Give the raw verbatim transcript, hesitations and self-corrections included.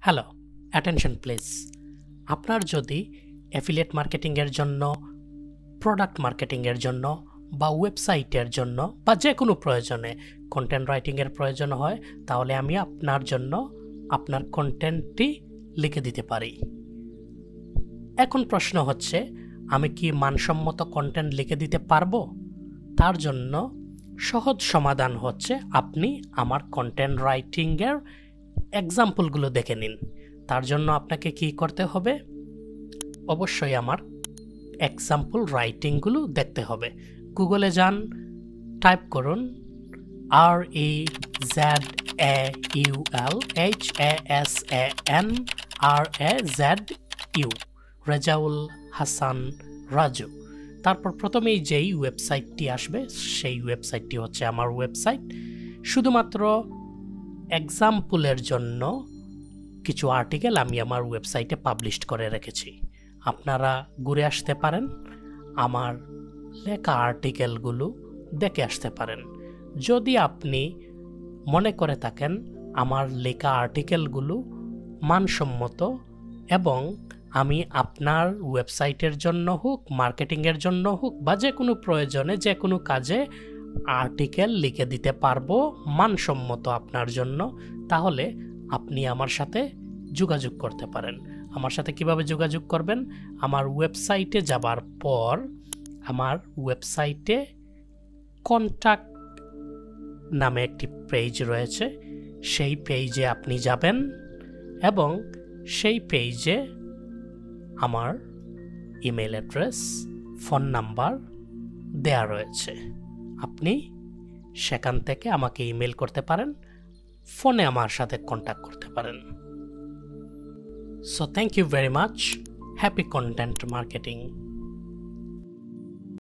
Hello, attention please. আপনার যদি affiliate মার্কেটিংয়ের জন্য, প্রোডাক্ট মার্কেটিংয়ের জন্য বা ওয়েবসাইটের জন্য বা যে কোনো প্রয়োজনে কন্টেন্ট রাইটিংয়ের প্রয়োজন হয়, তাহলে আমি আপনার জন্য আপনার কন্টেন্টটি লিখে দিতে পারি। এখন প্রশ্ন হচ্ছে, আমি কি মানসম্মত কন্টেন্ট লিখে দিতে পারবো? তার জন্য সহজ সমাধান হচ্ছে আপনি আমার কন্টেন্ট রাইটিংয়ের এক্সাম্পলগুলো দেখে নিন। তার জন্য আপনাকে কি করতে হবে? অবশ্যই আমার এক্সাম্পল রাইটিংগুলো দেখতে হবে। গুগলে যান, টাইপ করুন R E Z A U L H A S A N R A Z U, Rezaul Hasan Raju. তারপর প্রথমেই যেই ওয়েবসাইটটি আসবে সেই ওয়েবসাইটটি হচ্ছে আমার ওয়েবসাইট। শুধুমাত্র এক্সাম্পলের জন্য কিছু আর্টিকেল আমি আমার ওয়েবসাইটে পাবলিশ করে রেখেছি। আপনারা ঘুরে আসতে পারেন, আমার লেখা আর্টিকেলগুলো দেখে আসতে পারেন। যদি আপনি মনে করে থাকেন আমার লেখা আর্টিকেলগুলো মানসম্মত এবং আমি আপনার ওয়েবসাইটের জন্য হোক, মার্কেটিংয়ের জন্য হোক বা যে কোনো প্রয়োজনে যে কোনো কাজে আর্টিকেল লিখে দিতে পারবো মানসম্মত আপনার জন্য, তাহলে আপনি আমার সাথে যোগাযোগ করতে পারেন। আমার সাথে কিভাবে যোগাযোগ করবেন? আমার ওয়েবসাইটে যাবার পর আমার ওয়েবসাইটে কন্ট্যাক্ট নামে একটি পেজ রয়েছে, সেই পেজে আপনি যাবেন এবং সেই পেজে আমার ইমেল অ্যাড্রেস, ফোন নাম্বার দেয়া রয়েছে। আপনি সেখান থেকে আমাকে ইমেল করতে পারেন, ফোনে আমার সাথে কন্ট্যাক্ট করতে পারেন। So thank you very much. Happy content marketing.